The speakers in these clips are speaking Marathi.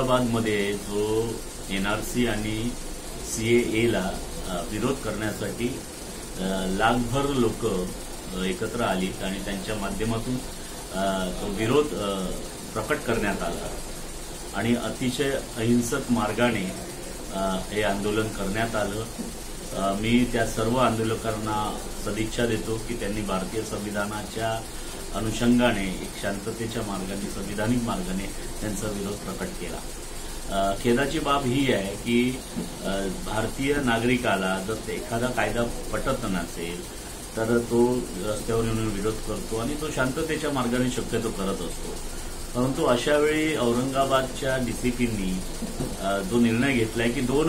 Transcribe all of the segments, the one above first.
औरंगाबादमध्ये जो एनआरसी आणि सीएएला विरोध करण्यासाठी लाखभर लोक एकत्र आलीत आणि त्यांच्या माध्यमातून तो विरोध प्रकट करण्यात आला आणि अतिशय अहिंसक मार्गाने हे आंदोलन करण्यात आलं। मी त्या सर्व आंदोलकांना सदिच्छा देतो की त्यांनी भारतीय संविधानाच्या अनुषंगाने एक शांततेच्या मार्गाने संविधानिक मार्गाने त्यांचा विरोध प्रकट केला। खेदाची बाब ही आहे की भारतीय नागरिकाला जर एखादा कायदा पटत नसेल तर तो रस्त्यावर येऊन विरोध करतो आणि तो शांततेच्या मार्गाने शक्यतो करत असतो। परंतु अशा वेळी औरंगाबादच्या डीसीपींनी जो निर्णय घेतलाय की 2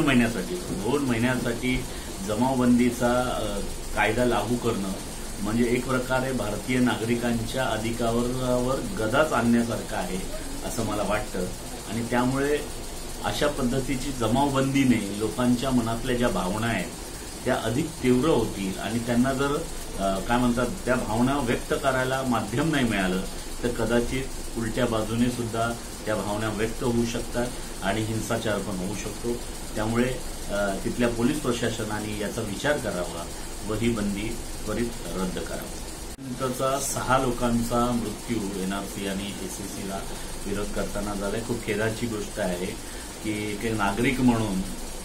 महिन्यासाठी जमावबंदीचा कायदा लागू करणं म्हणजे एक प्रकारे भारतीय नागरिकांच्या अधिकारावर गदाच आणण्यासारखं आहे असं मला वाटतं आणि त्यामुळे अशा पद्धतीची जमावबंदीने लोकांच्या मनातल्या ज्या भावना आहेत त्या अधिक तीव्र होतील आणि त्यांना जर काय म्हणतात त्या भावना व्यक्त करायला माध्यम नाही मिळालं तर कदाचित उलट्या बाजूने सुद्धा त्या भावना व्यक्त होऊ शकतात आणि हिंसाचार पण होऊ शकतो। त्यामुळे तिथल्या पोलीस प्रशासनाने याचा विचार करावा व ही बंदी त्वरित रद्द करावी। त्याचा 6 लोकांचा मृत्यू एनआरसी आणि एसीसीला विरोध करताना झालाय। खूप खेदाची गोष्ट आहे की एक नागरिक म्हणून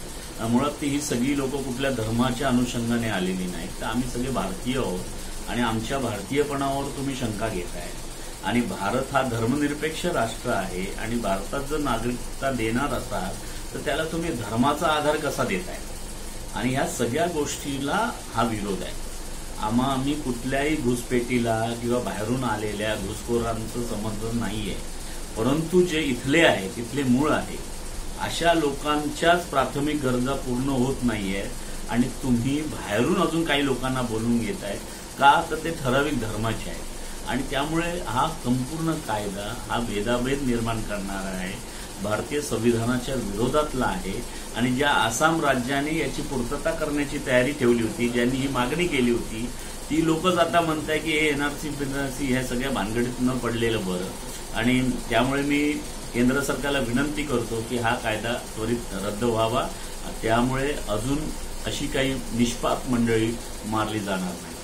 मुळात ही सगळी लोक कुठल्या धर्माच्या अनुषंगाने आलेली नाहीत तर आम्ही सगळे भारतीय आहोत आणि आमच्या भारतीयपणावर तुम्ही शंका घेताय आणि भारत हा धर्मनिरपेक्ष राष्ट्र आहे आणि भारतात जर नागरिकता देणार असाल तर त्याला तुम्ही धर्माचा आधार कसा देताय आणि ह्या सगळ्या गोष्टीला हा विरोध आहे। आम्ही कुठल्याही घुसपेटीला किंवा बाहेरून आलेल्या घुसखोरांचं समर्थन नाहीये, परंतु जे इथले आहेत इथले मूळ आहे अशा लोकांच्याच प्राथमिक गरजा पूर्ण होत नाहीये आणि तुम्ही बाहेरून अजून काही लोकांना बोलून घेताय का तर ते ठराविक धर्माचे आहेत आणि त्यामुळे हा संपूर्ण कायदा हा भेदाभेद निर्माण करणारा आहे, भारतीय संविधानाच्या विरोधातला आहे आणि ज्या आसाम राज्याने याची पूर्तता करण्याची तयारी ठेवली होती, ज्यांनी ही मागणी केली होती ती लोकच आता म्हणताय की हे एनआरसी ह्या सगळ्या भानगडीत न पडलेलं बरं आणि त्यामुळे मी केंद्र सरकारला विनंती करतो की हा कायदा त्वरित रद्द व्हावा, त्यामुळे अजून अशी काही निष्पाप मंडळी मारली जाणार नाही।